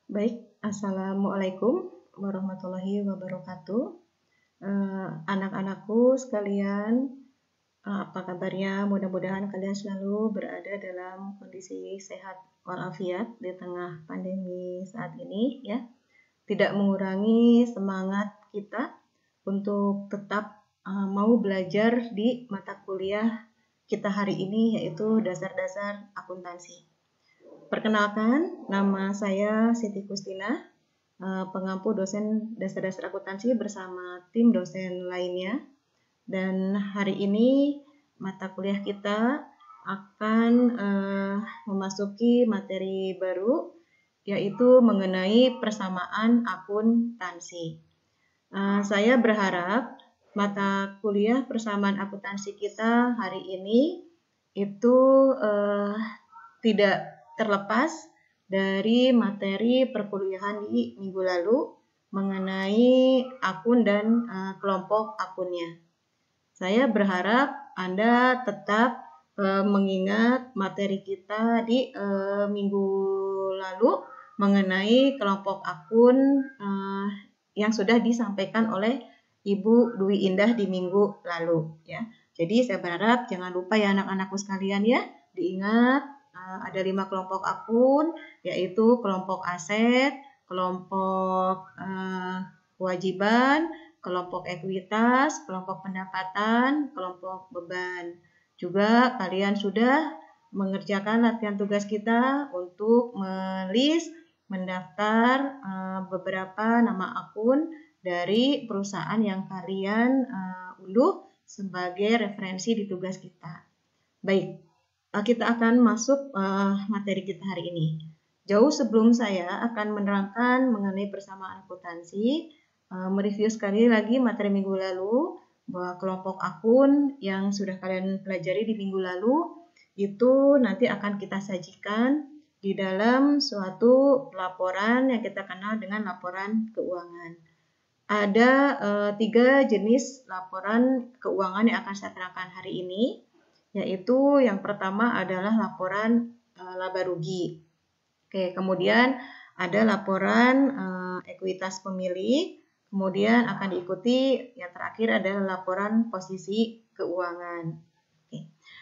Baik, Assalamualaikum warahmatullahi wabarakatuh. Anak-anakku sekalian, apa kabarnya? Mudah-mudahan kalian selalu berada dalam kondisi sehat walafiat di tengah pandemi saat ini, ya. Tidak mengurangi semangat kita untuk tetap mau belajar di mata kuliah kita hari ini, yaitu dasar-dasar akuntansi. Perkenalkan, nama saya Siti Kustina, pengampu dosen dasar-dasar akuntansi bersama tim dosen lainnya. Dan hari ini mata kuliah kita akan memasuki materi baru, yaitu mengenai persamaan akuntansi. Saya berharap mata kuliah persamaan akuntansi kita hari ini itu tidak terlepas dari materi perkuliahan di minggu lalu mengenai akun dan kelompok akunnya. Saya berharap Anda tetap mengingat materi kita di minggu lalu mengenai kelompok akun yang sudah disampaikan oleh Ibu Dwi Indah di minggu lalu, ya. Jadi saya berharap jangan lupa ya anak-anakku sekalian, ya, diingat. Ada 5 kelompok akun, yaitu kelompok aset, kelompok kewajiban, kelompok ekuitas, kelompok pendapatan, kelompok beban. Juga kalian sudah mengerjakan latihan tugas kita untuk melist, mendaftar beberapa nama akun dari perusahaan yang kalian unduh sebagai referensi di tugas kita. Baik. Kita akan masuk materi kita hari ini. Jauh sebelum saya akan menerangkan mengenai persamaan akuntansi, mereview sekali lagi materi minggu lalu, bahwa kelompok akun yang sudah kalian pelajari di minggu lalu, itu nanti akan kita sajikan di dalam suatu laporan yang kita kenal dengan laporan keuangan. Ada 3 jenis laporan keuangan yang akan saya terangkan hari ini, yaitu yang pertama adalah laporan laba rugi. Oke, kemudian ada laporan ekuitas pemilik, kemudian akan diikuti yang terakhir adalah laporan posisi keuangan. Oke.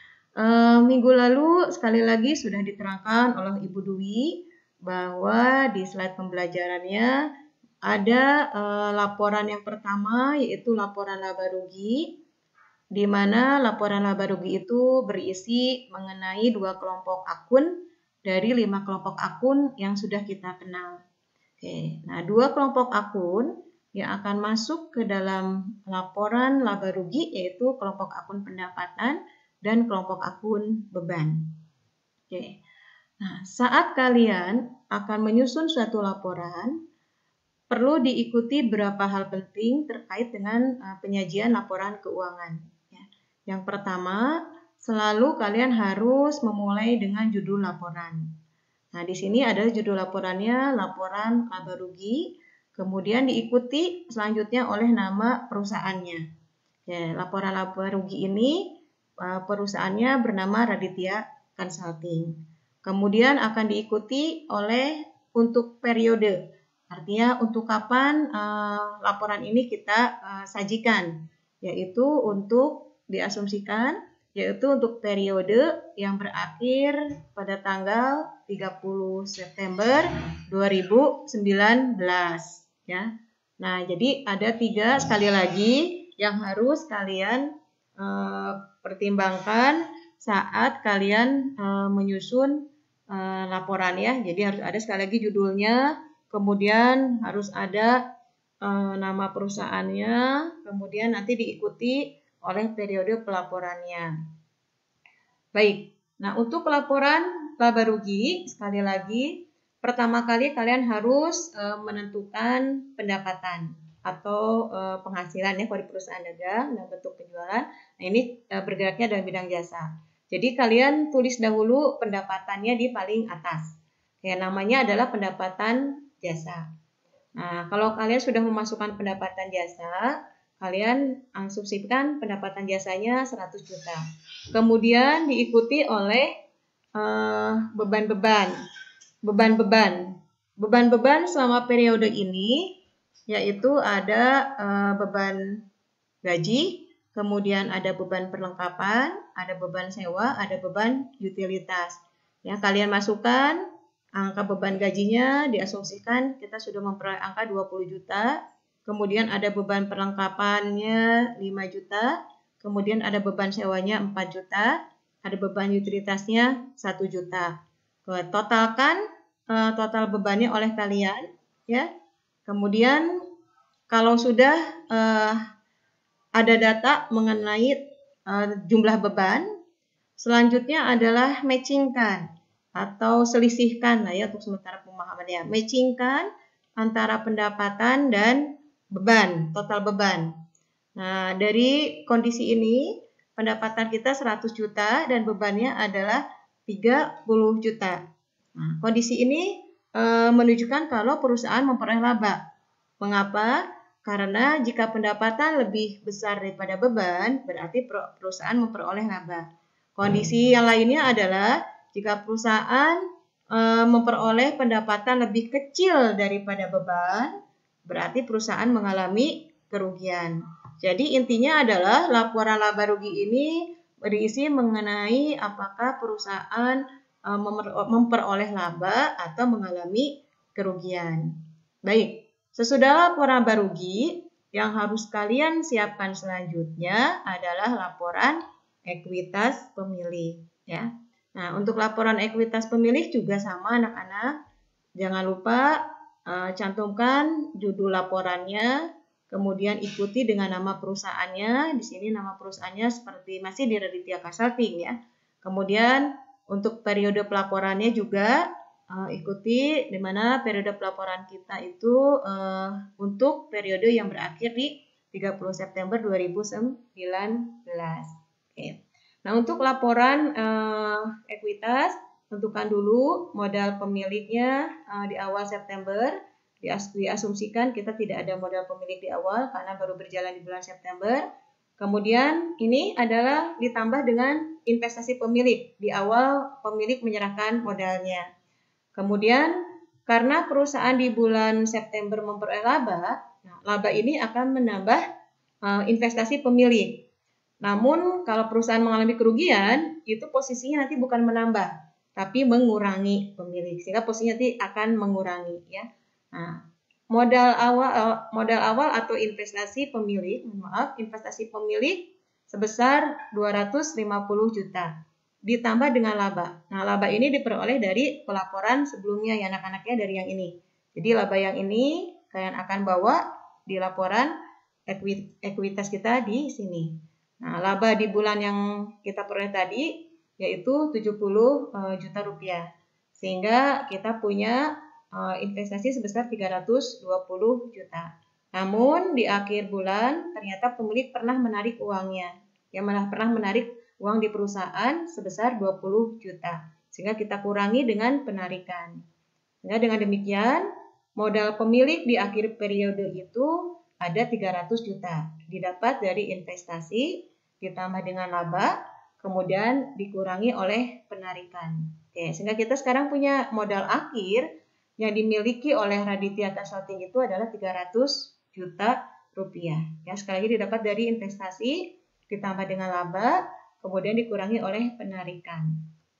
Minggu lalu sekali lagi sudah diterangkan oleh Ibu Dwi bahwa di slide pembelajarannya ada laporan yang pertama, yaitu laporan laba rugi, di mana laporan laba rugi itu berisi mengenai 2 kelompok akun dari 5 kelompok akun yang sudah kita kenal. Oke, nah 2 kelompok akun yang akan masuk ke dalam laporan laba rugi yaitu kelompok akun pendapatan dan kelompok akun beban. Oke, nah saat kalian akan menyusun suatu laporan, perlu diikuti beberapa hal penting terkait dengan penyajian laporan keuangan. Yang pertama, selalu kalian harus memulai dengan judul laporan. Nah, di sini ada judul laporannya, laporan laba rugi, kemudian diikuti selanjutnya oleh nama perusahaannya. Oke, laporan laba rugi ini perusahaannya bernama Raditya Consulting. Kemudian akan diikuti oleh untuk periode, artinya untuk kapan laporan ini kita sajikan, yaitu untuk diasumsikan, yaitu untuk periode yang berakhir pada tanggal 30 September 2019, ya. Nah, jadi ada 3 sekali lagi yang harus kalian pertimbangkan saat kalian menyusun laporan, ya. Jadi harus ada sekali lagi judulnya, kemudian harus ada nama perusahaannya, kemudian nanti diikuti oleh periode pelaporannya. Baik, nah untuk pelaporan laba rugi, sekali lagi, pertama kali kalian harus menentukan pendapatan atau penghasilan, ya, kalau di perusahaan dagang dalam bentuk penjualan. Nah, ini bergeraknya dalam bidang jasa. Jadi kalian tulis dahulu pendapatannya di paling atas. Ya, namanya adalah pendapatan jasa. Nah, kalau kalian sudah memasukkan pendapatan jasa, kalian asumsikan pendapatan jasanya 100 juta. Kemudian diikuti oleh beban-beban. beban-beban selama periode ini yaitu ada beban gaji, kemudian ada beban perlengkapan, ada beban sewa, ada beban utilitas. Ya, kalian masukkan angka beban gajinya, diasumsikan kita sudah memperoleh angka 20 juta. Kemudian ada beban perlengkapannya 5 juta, kemudian ada beban sewanya 4 juta, ada beban utilitasnya 1 juta. Totalkan total bebannya oleh kalian, ya. Kemudian kalau sudah ada data mengenai jumlah beban, selanjutnya adalah matchingkan atau selisihkan lah ya untuk sementara pemahamannya. Matchingkan antara pendapatan dan beban, total beban. Nah, dari kondisi ini, pendapatan kita 100 juta dan bebannya adalah 30 juta. Nah, kondisi ini menunjukkan kalau perusahaan memperoleh laba. Mengapa? Karena jika pendapatan lebih besar daripada beban, berarti perusahaan memperoleh laba. Kondisi yang lainnya adalah jika perusahaan memperoleh pendapatan lebih kecil daripada beban, berarti perusahaan mengalami kerugian. Jadi intinya adalah laporan laba rugi ini berisi mengenai apakah perusahaan memperoleh laba atau mengalami kerugian. Baik, sesudah laporan laba rugi, yang harus kalian siapkan selanjutnya adalah laporan ekuitas pemilik. Ya. Nah, untuk laporan ekuitas pemilik juga sama anak-anak. Jangan lupa cantumkan judul laporannya, kemudian ikuti dengan nama perusahaannya. Di sini nama perusahaannya seperti masih di Raditya Consulting ya. Kemudian untuk periode pelaporannya juga ikuti di mana periode pelaporan kita itu untuk periode yang berakhir di 30 September 2019. Oke. Nah, untuk laporan ekuitas, tentukan dulu modal pemiliknya di awal September. Diasumsikan kita tidak ada modal pemilik di awal karena baru berjalan di bulan September. Kemudian ini adalah ditambah dengan investasi pemilik di awal pemilik menyerahkan modalnya. Kemudian karena perusahaan di bulan September memperoleh laba, nah, laba ini akan menambah investasi pemilik. Namun kalau perusahaan mengalami kerugian, itu posisinya nanti bukan menambah, tapi mengurangi pemilik. Sehingga posisinya nanti akan mengurangi ya. Nah, modal awal atau investasi pemilik, investasi pemilik sebesar 250 juta ditambah dengan laba. Nah, laba ini diperoleh dari pelaporan sebelumnya ya anak-anaknya dari yang ini. Jadi laba yang ini kalian akan bawa di laporan ekuitas kita di sini. Nah, laba di bulan yang kita peroleh tadi yaitu 70 juta rupiah. Sehingga kita punya investasi sebesar 320 juta. Namun di akhir bulan ternyata pemilik pernah menarik uangnya. Yang malah pernah menarik uang di perusahaan sebesar 20 juta. Sehingga kita kurangi dengan penarikan. Sehingga dengan demikian modal pemilik di akhir periode itu ada 300 juta. Didapat dari investasi ditambah dengan laba, kemudian dikurangi oleh penarikan. Oke, sehingga kita sekarang punya modal akhir yang dimiliki oleh Raditya Consulting itu adalah 300 juta rupiah. Ya, sekali lagi didapat dari investasi ditambah dengan laba, kemudian dikurangi oleh penarikan.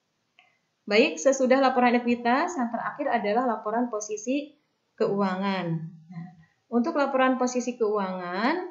Baik, sesudah laporan ekuitas, yang terakhir adalah laporan posisi keuangan. Nah, untuk laporan posisi keuangan,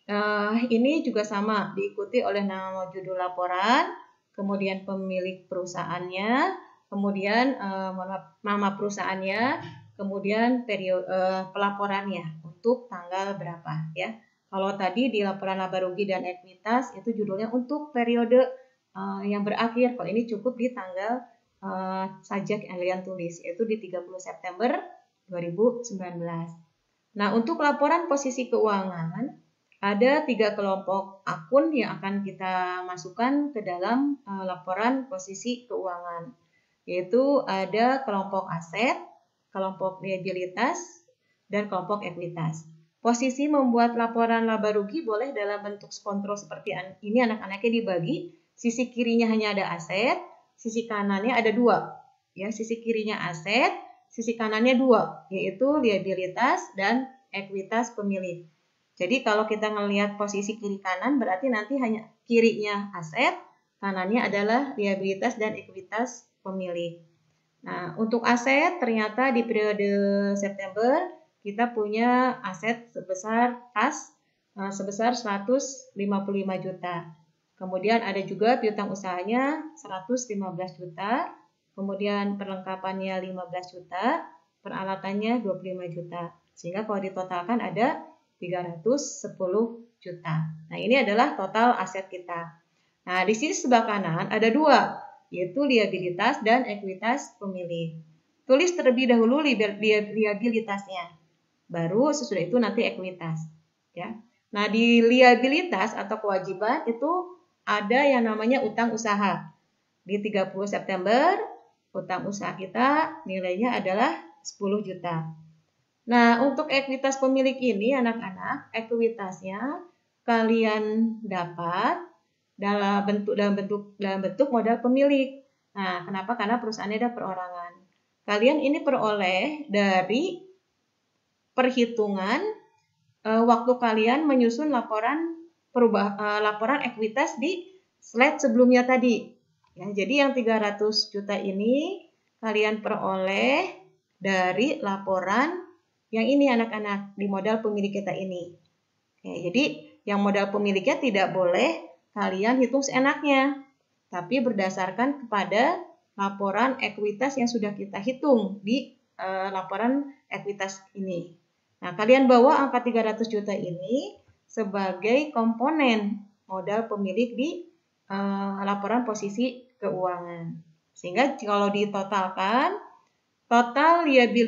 ini juga sama, diikuti oleh nama judul laporan, kemudian pemilik perusahaannya, kemudian nama perusahaannya, kemudian periode pelaporannya untuk tanggal berapa ya. Kalau tadi di laporan laba rugi dan ekuitas itu judulnya untuk periode yang berakhir. Kalau ini cukup di tanggal sajak yang kalian tulis, yaitu di 30 September 2019. Nah, untuk laporan posisi keuangan ada 3 kelompok akun yang akan kita masukkan ke dalam laporan posisi keuangan, yaitu ada kelompok aset, kelompok liabilitas, dan kelompok ekuitas. Posisi membuat laporan laba rugi boleh dalam bentuk kontrol seperti ini, anak-anaknya dibagi, sisi kirinya hanya ada aset, sisi kanannya ada 2. Ya, sisi kirinya aset, sisi kanannya dua, yaitu liabilitas dan ekuitas pemilik. Jadi kalau kita ngelihat posisi kiri kanan berarti nanti hanya kirinya aset, kanannya adalah liabilitas dan ekuitas pemilik. Nah, untuk aset ternyata di periode September kita punya aset sebesar kas sebesar 155 juta. Kemudian ada juga piutang usahanya 115 juta. Kemudian perlengkapannya 15 juta, peralatannya 25 juta. Sehingga kalau ditotalkan ada 310 juta. Nah, ini adalah total aset kita. Nah, di sini sebelah kanan ada dua, yaitu liabilitas dan ekuitas pemilik. Tulis terlebih dahulu liabilitasnya. Baru sesudah itu nanti ekuitas, ya. Nah, di liabilitas atau kewajiban itu ada yang namanya utang usaha. Di 30 September, utang usaha kita nilainya adalah 10 juta. Nah, untuk ekuitas pemilik ini anak-anak, ekuitasnya kalian dapat dalam bentuk modal pemilik. Nah, kenapa? Karena perusahaannya ada perorangan. Kalian ini peroleh dari perhitungan waktu kalian menyusun laporan ekuitas di slide sebelumnya tadi. Ya, jadi yang 300 juta ini kalian peroleh dari laporan yang ini anak-anak di modal pemilik kita ini. Ya, jadi yang modal pemiliknya tidak boleh kalian hitung seenaknya, tapi berdasarkan kepada laporan ekuitas yang sudah kita hitung di laporan ekuitas ini. Nah, kalian bawa angka 300 juta ini sebagai komponen modal pemilik di laporan posisi keuangan. Sehingga kalau ditotalkan, total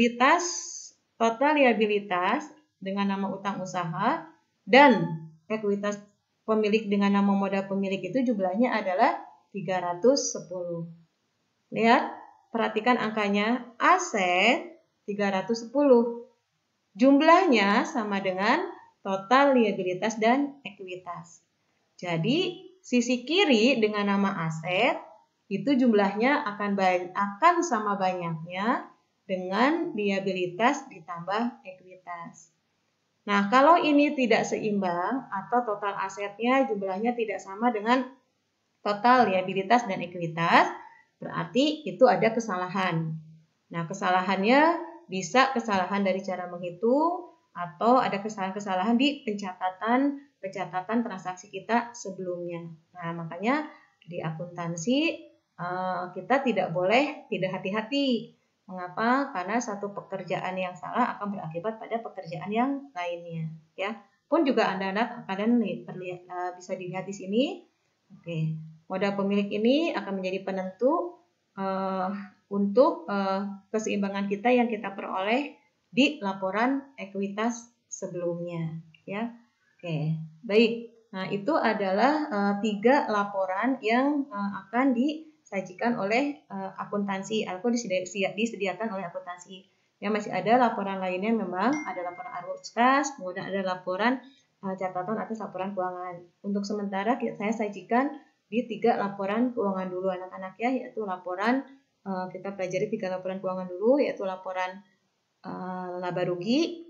liabilitas dengan nama utang usaha dan ekuitas pemilik dengan nama modal pemilik itu jumlahnya adalah 310. Lihat, perhatikan angkanya, aset 310. Jumlahnya sama dengan total liabilitas dan ekuitas. Jadi, sisi kiri dengan nama aset itu jumlahnya akan sama banyaknya dengan liabilitas ditambah ekuitas. Nah, kalau ini tidak seimbang atau total asetnya jumlahnya tidak sama dengan total liabilitas dan ekuitas, berarti itu ada kesalahan. Nah, kesalahannya bisa kesalahan dari cara menghitung atau ada kesalahan-kesalahan di pencatatan transaksi kita sebelumnya. Nah, makanya di akuntansi kita tidak boleh tidak hati-hati. Mengapa? Karena satu pekerjaan yang salah akan berakibat pada pekerjaan yang lainnya, ya. Pun juga anak-anak kalian bisa dilihat di sini. Oke, modal pemilik ini akan menjadi penentu untuk keseimbangan kita yang kita peroleh di laporan ekuitas sebelumnya, ya. Oke, baik. Nah, itu adalah 3 laporan yang akan disajikan oleh akuntansi atau disediakan oleh akuntansi. Ya, masih ada laporan lainnya, memang ada laporan arus kas, kemudian ada laporan catatan atas laporan keuangan. Untuk sementara saya sajikan di 3 laporan keuangan dulu anak-anak, ya, yaitu laporan kita pelajari 3 laporan keuangan dulu, yaitu laporan laba rugi,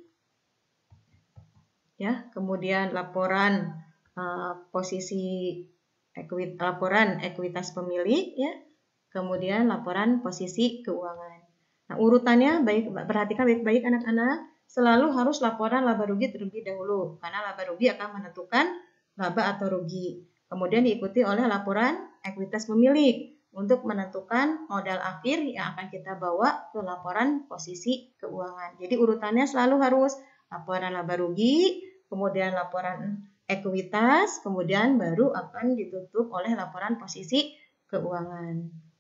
ya, kemudian laporan laporan ekuitas pemilik, ya, kemudian laporan posisi keuangan. Nah, urutannya perhatikan baik-baik anak-anak, selalu harus laporan laba rugi terlebih dahulu, karena laba rugi akan menentukan laba atau rugi. Kemudian diikuti oleh laporan ekuitas pemilik untuk menentukan modal akhir yang akan kita bawa ke laporan posisi keuangan. Jadi urutannya selalu harus laporan laba rugi, kemudian laporan ekuitas, kemudian baru akan ditutup oleh laporan posisi keuangan.